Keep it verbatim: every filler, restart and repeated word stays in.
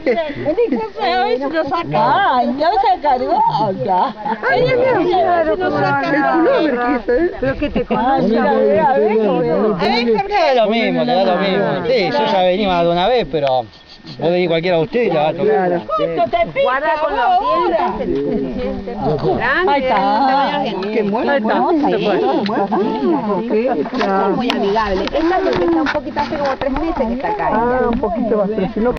Ay, se lo saca. Ay, ya me cargó. Ella me lo saca. Pero que te conoce. Mira, mira, Le da lo mismo, le da lo mismo. Sí, yo ya venía más de una vez, pero vos venís cualquiera de ustedes y la va a tocar. Guarda con los dientes. Ahí está. Que muera, muy amigable. Esta es la que está un poquito hace como tres meses que está acá. Ah, un poquito más, pero si no